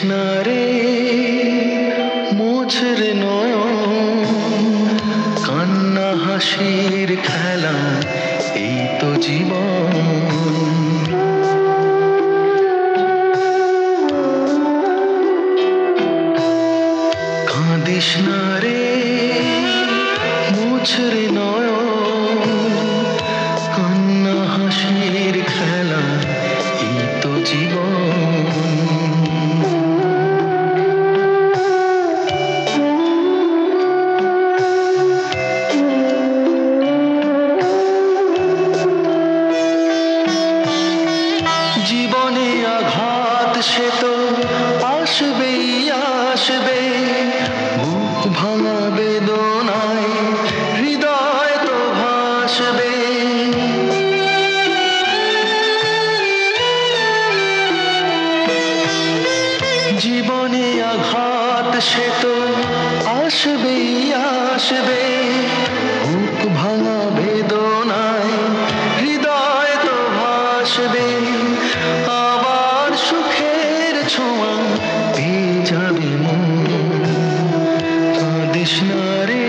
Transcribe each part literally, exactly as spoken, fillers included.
তৃষ্ণারে মোছরে নয়ন, কান্না হাসির খেলা এই তো জীবন। কাঁদিস না রে মোছরে নয়ন, কান্না হাসির খেলা এই তো জীবন। জীবনে আঘাত সে তো আসবেই আসবে, বুক ভাঙা বেদনায় হৃদয় তো ভাসবে। জীবনে আঘাত সে তো আসবেই আসবে, বুক ভাঙা বেদনায় হৃদয় তো ভাসবে। আবার সুখের ছোঁয়া পেয়ে যাবে মন। কাঁদিস না রে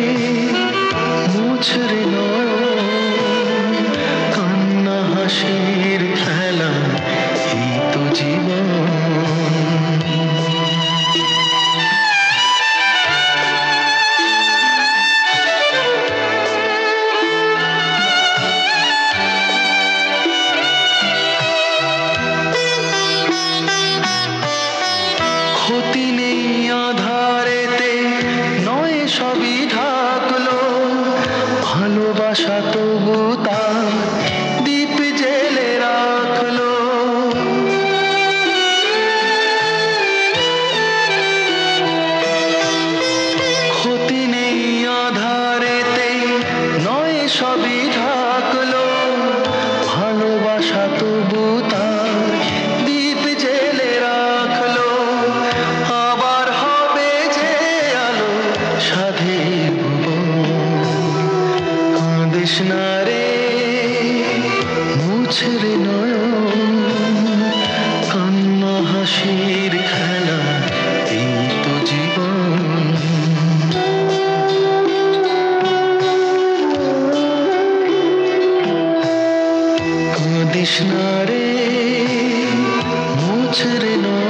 মোছরে নয়ন, কান্না হাসির খেলা এই তো জীবন। ক্ষতি নেই আধারেতে নয় সবই ঢাকলো, ভালোবাসা তবু তার দীপ জেলে রাখলো। ক্ষতি নেই আধারেতে নয় সবই ঢাকলো, ভালোবাসা তবু তার দীপ জেলে রাখলো। আবার হবে যে আলো সাধের ভুবন। কাঁদিস না রে মোছরে নয়ন, কান্না হাসির খেলা এই তো জীবন। কাঁদিস না রে মোছরে নয়ন।